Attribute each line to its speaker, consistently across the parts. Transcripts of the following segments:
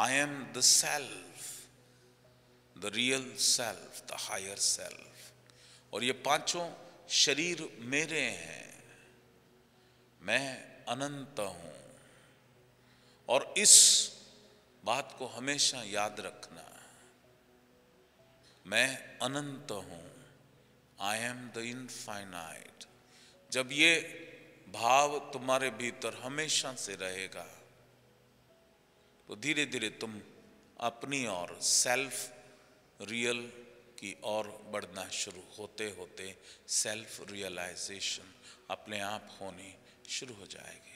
Speaker 1: I am the self, the real self, the higher self. और ये पांचों शरीर मेरे हैं, मैं अनंत हूं। और इस बात को हमेशा याद रखना, मैं अनंत हूं, आई एम द इनफाइनाइट। जब ये भाव तुम्हारे भीतर हमेशा से रहेगा तो धीरे धीरे तुम अपनी और सेल्फ रियल की ओर बढ़ना शुरू होते होते सेल्फ रियलाइजेशन अपने आप होनी शुरू हो जाएगी।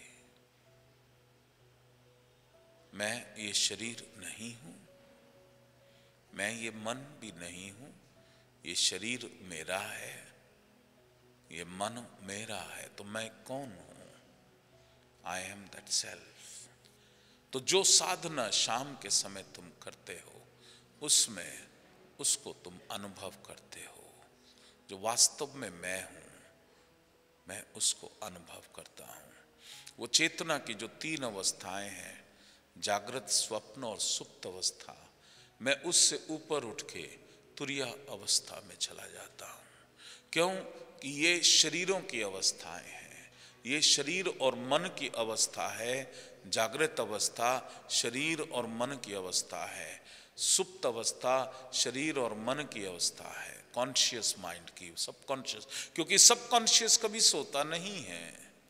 Speaker 1: मैं ये शरीर नहीं हूं, मैं ये मन भी नहीं हूं, ये शरीर मेरा है, ये मन मेरा है, तो मैं कौन हूं? I am that self. तो जो साधना शाम के समय तुम करते हो उसमें उसको तुम अनुभव करते हो, जो वास्तव में मैं हूं, मैं उसको अनुभव करता हूं। वो चेतना की जो तीन अवस्थाएं हैं, जागृत, स्वप्न और सुप्त अवस्था, मैं उससे ऊपर उठ के तुरिया अवस्था में चला जाता हूं। क्यों कि ये शरीरों की अवस्थाएं हैं, ये शरीर और मन की अवस्था है। जागृत अवस्था शरीर और मन की अवस्था है, सुप्त अवस्था शरीर और मन की अवस्था है, कॉन्शियस माइंड की, सबकॉन्शियस। क्योंकि सबकॉन्शियस कभी सोता नहीं है,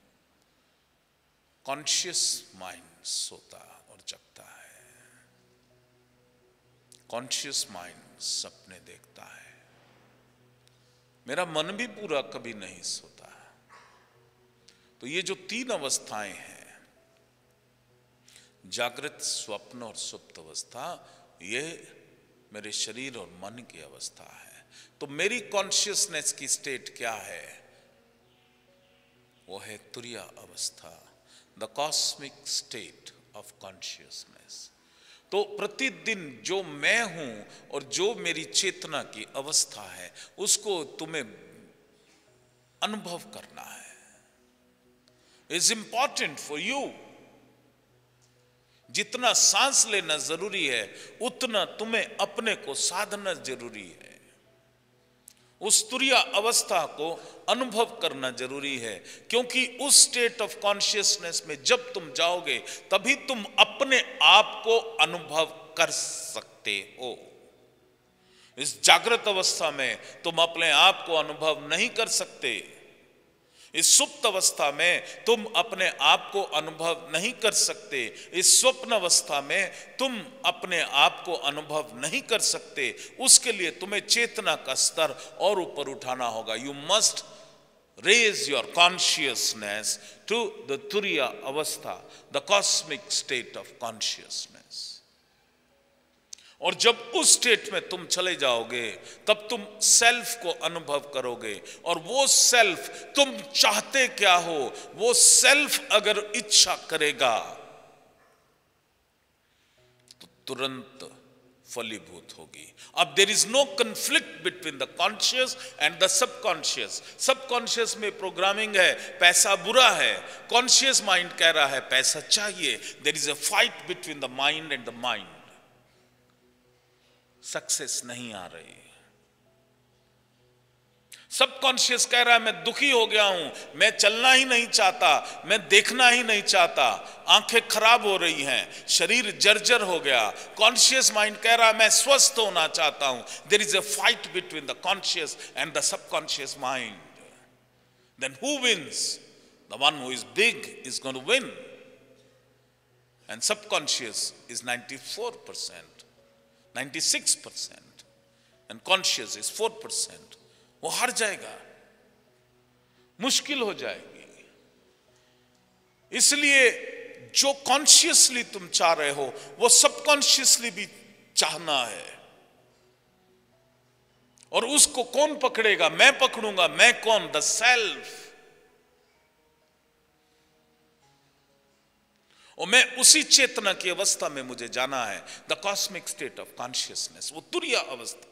Speaker 1: कॉन्शियस माइंड सोता और जगता है। कॉन्शियस माइंड सपने देखता है। मेरा मन भी पूरा कभी नहीं सोता। तो ये जो तीन अवस्थाएं हैं, जागृत, स्वप्न और सुप्त अवस्था, ये मेरे शरीर और मन की अवस्था है। तो मेरी कॉन्शियसनेस की स्टेट क्या है? वो है तुरिया अवस्था, the cosmic state of consciousness. तो प्रतिदिन जो मैं हूं और जो मेरी चेतना की अवस्था है उसको तुम्हें अनुभव करना है। It's important for you. जितना सांस लेना जरूरी है उतना तुम्हें अपने को साधना जरूरी है। उस तुरिया अवस्था को अनुभव करना जरूरी है, क्योंकि उस स्टेट ऑफ कॉन्शियसनेस में जब तुम जाओगे तभी तुम अपने आप को अनुभव कर सकते हो। इस जागृत अवस्था में तुम अपने आप को अनुभव नहीं कर सकते। इस सुप्त अवस्था में तुम अपने आप को अनुभव नहीं कर सकते। इस स्वप्न अवस्था में तुम अपने आप को अनुभव नहीं कर सकते। उसके लिए तुम्हें चेतना का स्तर और ऊपर उठाना होगा। You must raise your consciousness to the तुरिया अवस्था, the cosmic state of consciousness. और जब उस स्टेट में तुम चले जाओगे तब तुम सेल्फ को अनुभव करोगे। और वो सेल्फ तुम चाहते क्या हो, वो सेल्फ अगर इच्छा करेगा तो तुरंत फलीभूत होगी। अब there is no conflict between the conscious and the subconscious. Subconscious में प्रोग्रामिंग है, पैसा बुरा है। कॉन्शियस माइंड कह रहा है पैसा चाहिए। There is a fight between the mind and the mind. Success नहीं आ रही। सबकॉन्शियस कह रहा है मैं दुखी हो गया हूं, मैं चलना ही नहीं चाहता, मैं देखना ही नहीं चाहता, आंखें खराब हो रही हैं, शरीर जर्जर हो गया। कॉन्शियस माइंड कह रहा है मैं स्वस्थ होना चाहता हूं। There is a fight between the conscious and the subconscious mind. Then who wins? The one who is big is going to win. And subconscious is 94%, 96%, and conscious is 4%. वो हार जाएगा, मुश्किल हो जाएगी। इसलिए जो कॉन्शियसली तुम चाह रहे हो वो सबकॉन्शियसली भी चाहना है। और उसको कौन पकड़ेगा? मैं पकड़ूंगा। मैं कौन? The self. और मैं उसी चेतना की अवस्था में मुझे जाना है, the cosmic state of consciousness, वो तुरिया अवस्था।